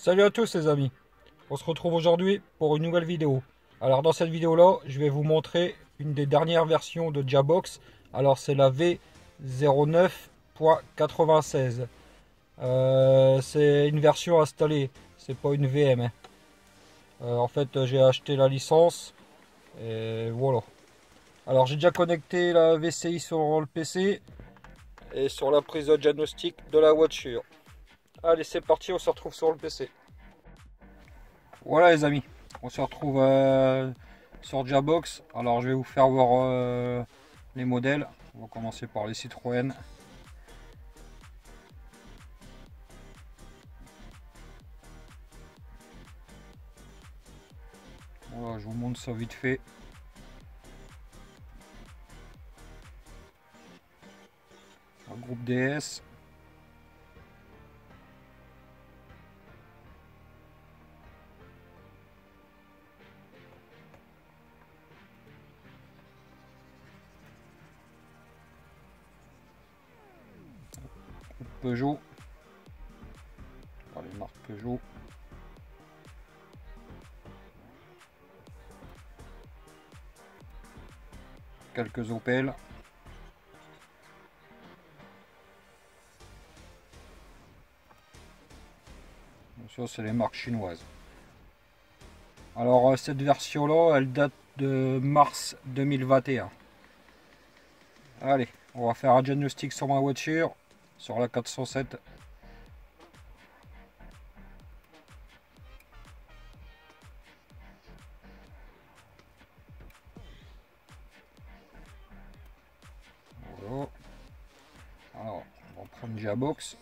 Salut à tous les amis, on se retrouve aujourd'hui pour une nouvelle vidéo. Alors dans cette vidéo là, je vais vous montrer une des dernières versions de Jabox. Alors c'est la V09.96. C'est une version installée, c'est pas une VM, hein. En fait j'ai acheté la licence et voilà. Alors j'ai déjà connecté la VCI sur le PC et sur la prise de diagnostic de la voiture. Allez c'est parti, on se retrouve sur le PC. Voilà les amis, on se retrouve sur Jabox. Alors je vais vous faire voir les modèles. On va commencer par les Citroën. Voilà, je vous montre ça vite fait. Un groupe DS. Groupe Peugeot. Les marques Peugeot. Quelques Opel. Ça c'est les marques chinoises. Alors cette version là, elle date de mars 2021. Allez, on va faire un diagnostic sur ma voiture, sur la 407. Voilà. Alors, on va prendre Jabox.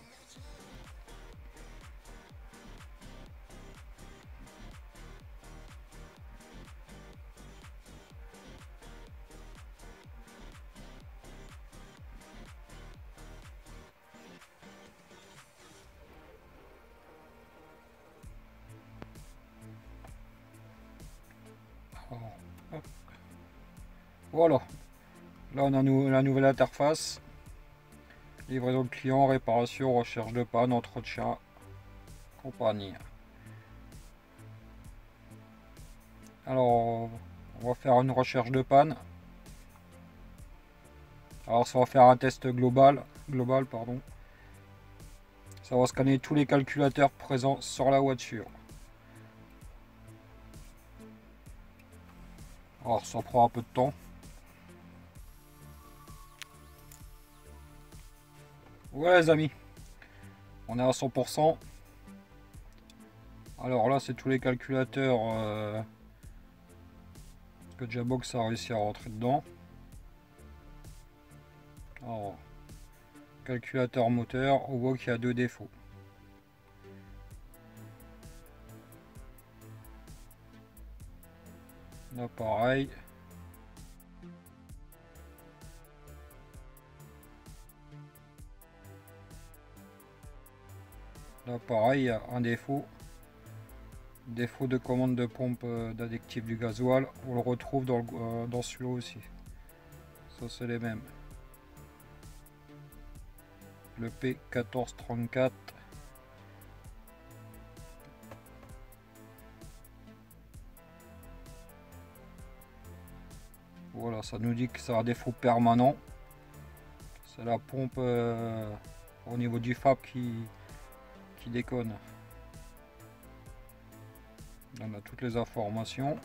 Voilà, là on a la nouvelle interface. Livraison de client, réparation, recherche de panne, entretien, compagnie. Alors on va faire une recherche de panne. Alors ça va faire un test global, pardon. Ça va scanner tous les calculateurs présents sur la voiture. Alors ça prend un peu de temps. Ouais les amis, on est à 100%. Alors là c'est tous les calculateurs que Jabox a réussi à rentrer dedans. Alors, calculateur moteur, on voit qu'il y a deux défauts. Là pareil. Là pareil, il y a un défaut. Défaut de commande de pompe d'additif du gasoil. On le retrouve dans celui-là aussi. Ça c'est les mêmes. Le P1434. Voilà, ça nous dit que c'est un défaut permanent. C'est la pompe au niveau du FAP qui déconne. On a toutes les informations.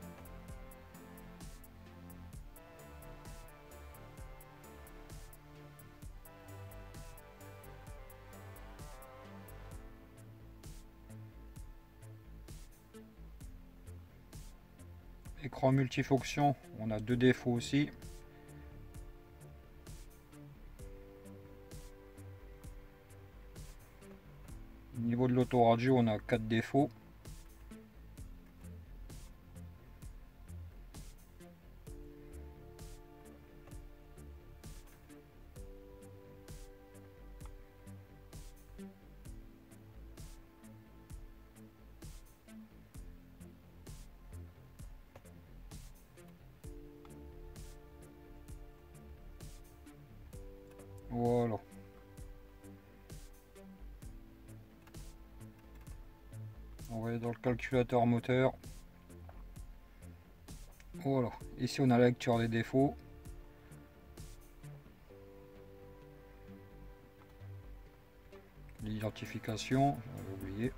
Écran multifonction, on a deux défauts aussi. Au niveau de l'autoradio, on a 4 défauts. Voilà. On va aller dans le calculateur moteur. Voilà, ici on a la lecture des défauts. L'identification, j'avais oublié.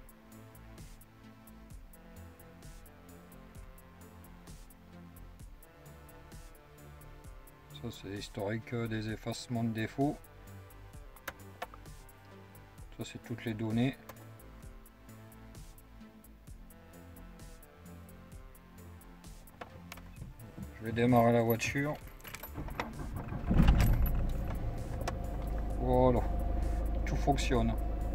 Ça c'est l'historique des effacements de défauts. Ça c'est toutes les données. Je vais démarrer la voiture. Voilà, tout fonctionne.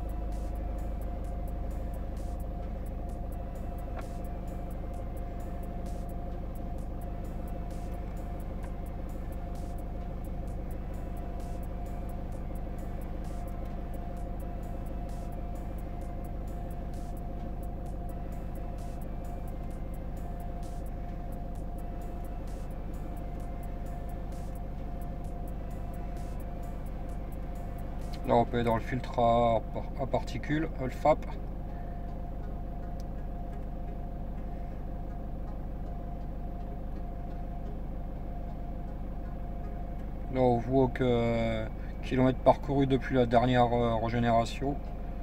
Là on peut être dans le filtre à particules, le FAP. Là on voit que kilomètres parcourus depuis la dernière régénération.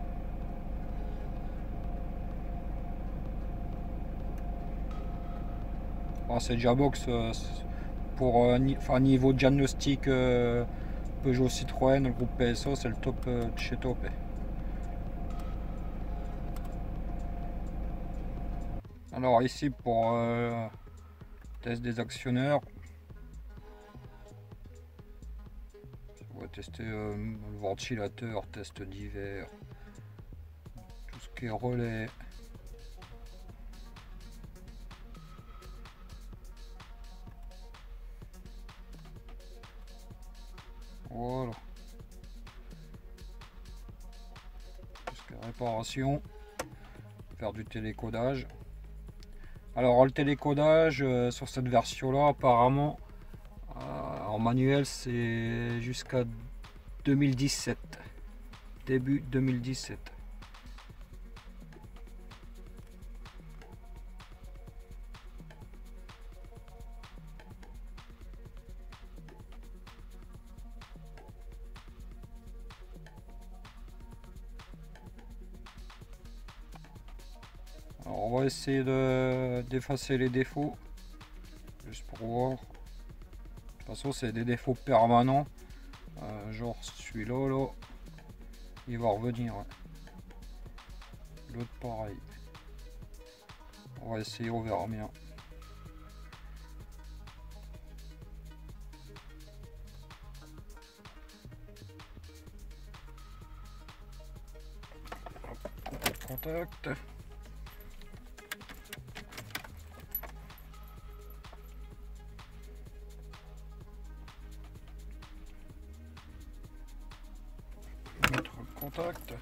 C'est Diabox pour niveau diagnostic Peugeot Citroën, le groupe PSA, c'est le top de chez top. Alors ici pour test des actionneurs, on va tester le ventilateur, test divers, tout ce qui est relais. Voilà. Tout ce qui est réparation, faire du télécodage. Alors le télécodage sur cette version là apparemment en manuel c'est jusqu'à 2017, début 2017. Alors on va essayer d'effacer les défauts, juste pour voir. De toute façon c'est des défauts permanents, genre celui-là, là, il va revenir. L'autre pareil. On va essayer, on verra bien. Contact. Mettre le contact.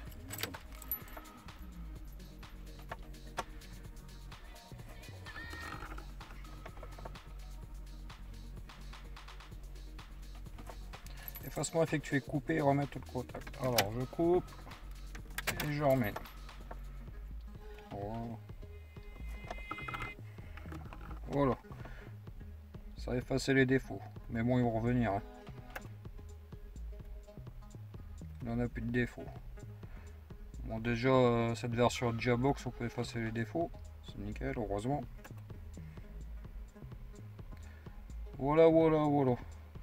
Effacement effectué, couper et remettre le contact. Alors je coupe et je remets. Voilà. Ça a effacé les défauts. Mais bon, ils vont revenir. Hein. Là, on n'a plus de défauts. Bon, déjà, cette version Diabox, on peut effacer les défauts. C'est nickel, heureusement. Voilà, voilà, voilà.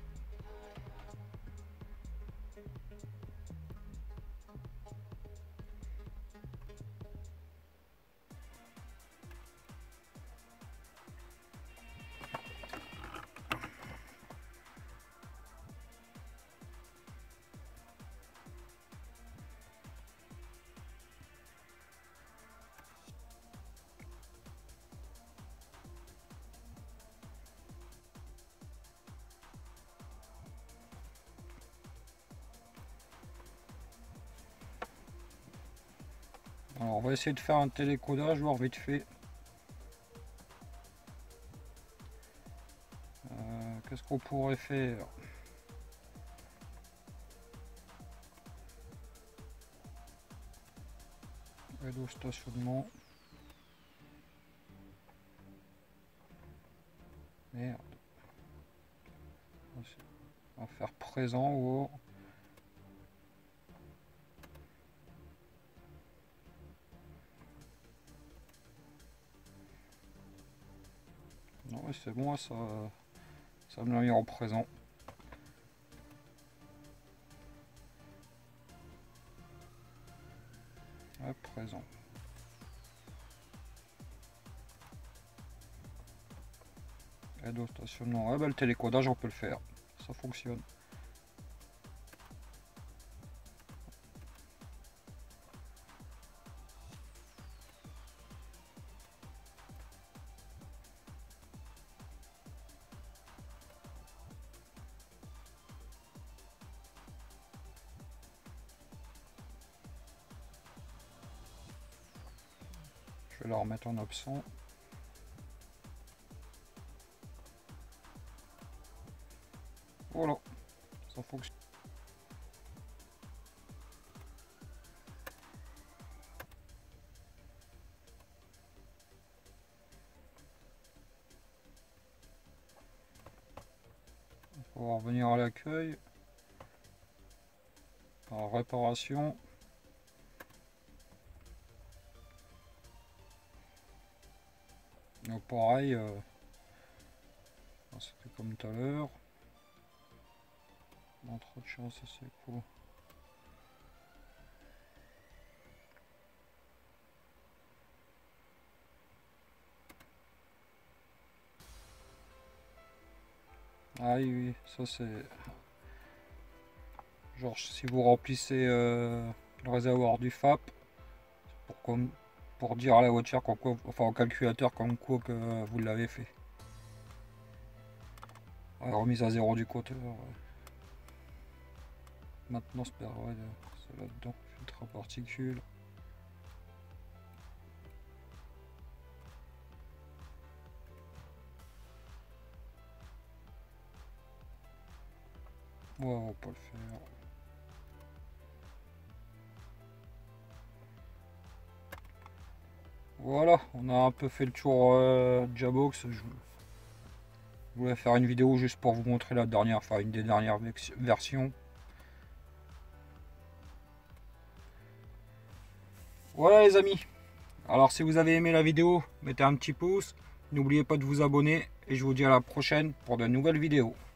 Alors on va essayer de faire un télécodage, voir vite fait. Qu'est-ce qu'on pourrait faire? Vélo stationnement. présent. Oh. Non, c'est bon, ça me l'a mis en présent. À présent. Aide au stationnement. Ah bah, le télécodage, on peut le faire. Ça fonctionne. Je vais la remettre en absent. Voilà, ça fonctionne. On va revenir à l'accueil. Par réparation. Donc pareil, c'était comme tout à l'heure. Entretien, ça c'est quoi? Ah oui, oui, ça c'est... Genre si vous remplissez le réservoir du FAP, pour dire à la voiture, enfin au calculateur comme quoi que vous l'avez fait. Ouais, remise à zéro du compteur. Ouais. Maintenant c'est là-dedans, filtre à particules. Ouais, on va pas le faire. Voilà, on a un peu fait le tour de Jabox. Je voulais faire une vidéo juste pour vous montrer la dernière, enfin une des dernières versions. Voilà les amis. Alors si vous avez aimé la vidéo, mettez un petit pouce. N'oubliez pas de vous abonner et je vous dis à la prochaine pour de nouvelles vidéos.